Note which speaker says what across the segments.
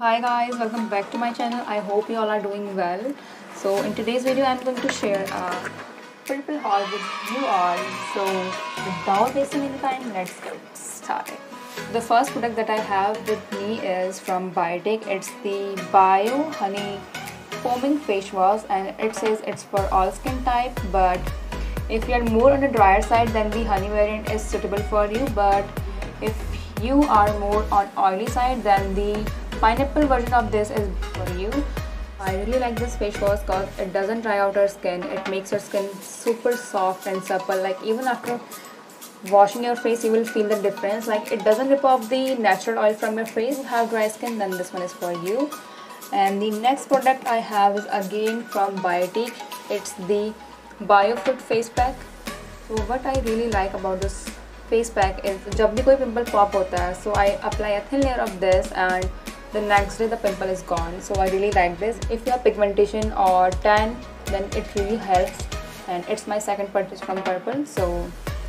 Speaker 1: Hi guys, welcome back to my channel. I hope you all are doing well. So in today's video I'm going to share a purple haul with you all. So without wasting any time, let's get started. The first product that I have with me is from Biotique. It's the Bio Honey Foaming Face Wash and it says it's for all skin type, but if you are more on the drier side then the honey variant is suitable for you, but if you are more on oily side then the pineapple version of this is for you. I really like this face wash because it doesn't dry out your skin. It makes your skin super soft and supple. Like even after washing your face you will feel the difference. Like it doesn't rip off the natural oil from your face. If you have dry skin then this one is for you. And the next product I have is again from Biotique. It's the BioFit face pack. So what I really like about this face pack is जब भी कोई pimple pop होता है, so I apply a thin layer of this and the next day the pimple is gone. So I really like this. If you have pigmentation or tan then it really helps, and it's my second purchase from Purple. So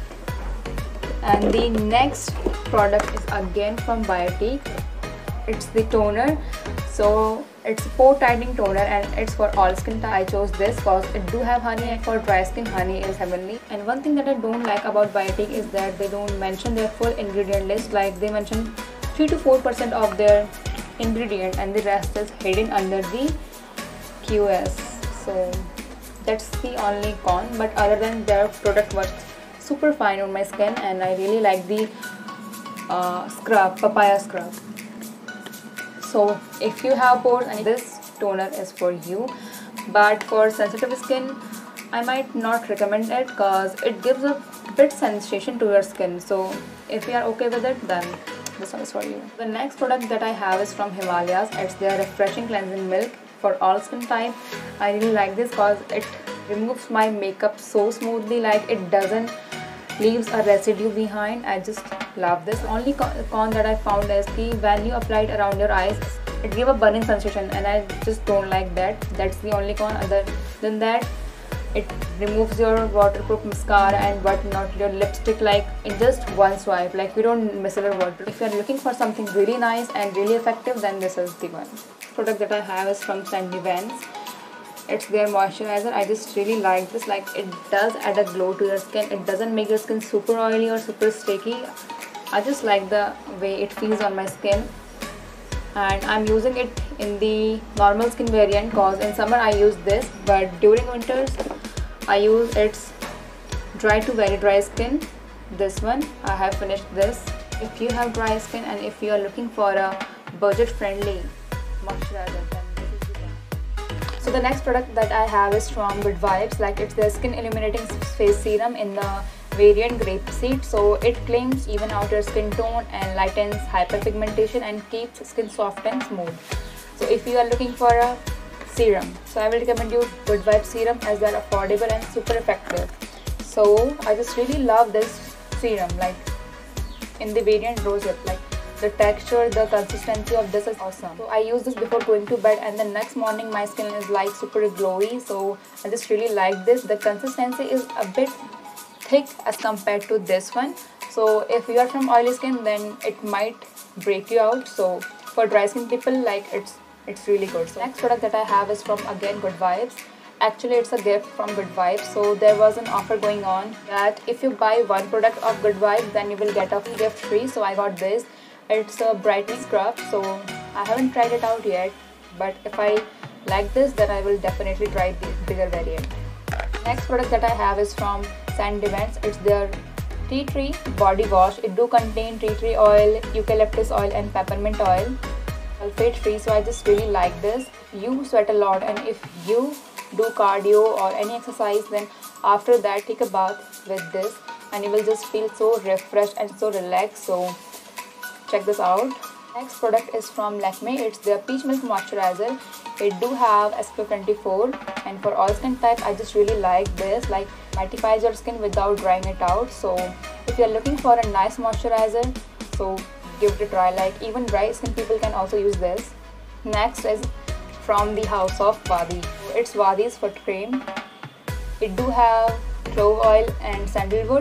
Speaker 1: and the next product is again from Biotique. It's the toner. So it's a pore tightening toner and it's for all skin type. I chose this because it do have honey, and for dry skin honey is heavenly. And one thing that I don't like about Biotique is that they don't mention their full ingredient list. Like they mention 3 to 4% of their ingredient and the rest is hidden under the QS. So that's the only con, but other than their product works super fine on my skin, and I really like the scrub, papaya scrub. So if you have pores, and this toner is for you, but for sensitive skin I might not recommend it because it gives a bit sensation to your skin. So if you are okay with it then this one is for you. The next product that I have is from Himalayas. It's their refreshing cleansing milk for all skin type. I really like this because it removes my makeup so smoothly. Like it doesn't leaves a residue behind. I just love this. The only con that I found is when you apply it around your eyes it gave a burning sensation and I just don't like that. That's the only con. Other than that it removes your waterproof mascara and whatnot, your lipstick, like in just one swipe. Like you don't miss your water. If you're looking for something really nice and really effective then this is the one. Product that I have is from Sandy Vance. It's their moisturizer. I just really like this. Like it does add a glow to your skin. It doesn't make your skin super oily or super sticky. I just like the way it feels on my skin, and I'm using it in the normal skin variant because in summer I use this, but during winters I use its dry to very dry skin. This one I have finished this. If you have dry skin and if you are looking for a budget friendly moisturizer then this is the one. So the next product that I have is from Good Vibes. Like it's the skin illuminating face serum in the variant grapeseed. So it claims even out your skin tone and lightens hyperpigmentation and keeps skin soft and smooth. So if you are looking for a serum, so I will recommend you Good Vibes serum as they are affordable and super effective. So I just really love this serum, like in the variant rosehip. Like the texture, the consistency of this is awesome. So I use this before going to bed and the next morning my skin is like super glowy. So I just really like this. The consistency is a bit thick as compared to this one. So if you are from oily skin then it might break you out. So for dry skin people, like it's really good. So next product that I have is from again Good Vibes. Actually it's a gift from Good Vibes. So there was an offer going on that if you buy one product of Good Vibes then you will get a gift free. So I got this. It's a brightening scrub. So I haven't tried it out yet, but if I like this then I will definitely try the bigger variant. Next product that I have is from Sandy Vance. It's their tea tree body wash. It do contain tea tree oil, eucalyptus oil and peppermint oil, sulfate free. So I just really like this. You sweat a lot and if you do cardio or any exercise then after that take a bath with this and you will just feel so refreshed and so relaxed. So check this out. Next product is from Lakme. It's their peach milk moisturizer. It do have SPF 24 and for all skin type I just really like this. Like mattifies your skin without drying it out. So if you're looking for a nice moisturizer, so give it a try. Like even dry skin people can also use this. Next is from the house of Wadi. It's Wadi's foot cream. It do have clove oil and sandalwood.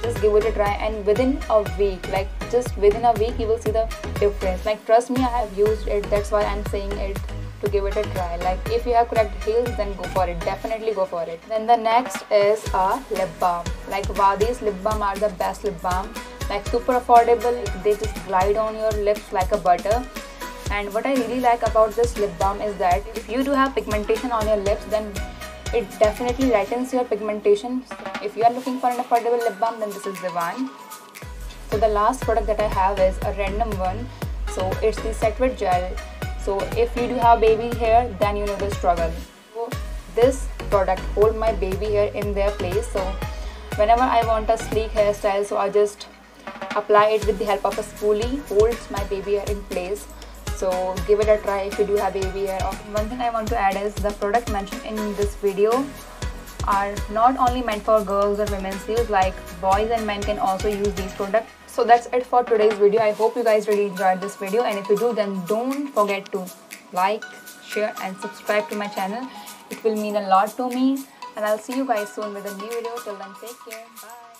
Speaker 1: just give it a try, and within a week, like just within a week, you will see the difference. Like trust me, I have used it, that's why I'm saying it to give it a try. Like if you have correct heels, then go for it, definitely go for it. Then the next is a lip balm. Like Wadi's lip balm are the best lip balm, like super affordable, they just glide on your lips like a butter. And what I really like about this lip balm is that if you do have pigmentation on your lips, then it definitely lightens your pigmentation. So if you are looking for an affordable lip balm, then this is the one. So the last product that I have is a random one. So it's the Set Wet Gel. So if you do have baby hair, then you know the struggle. So this product hold my baby hair in their place. So whenever I want a sleek hairstyle, so I just apply it with the help of a spoolie, holds my baby hair in place. So give it a try if you do have baby hair. One thing I want to add is the product mentioned in this video are not only meant for girls or women's use, like boys and men can also use these products. So that's it for today's video. I hope you guys really enjoyed this video, and if you do, then don't forget to like, share and subscribe to my channel. It will mean a lot to me, and I'll see you guys soon with a new video. Till then, take care. Bye.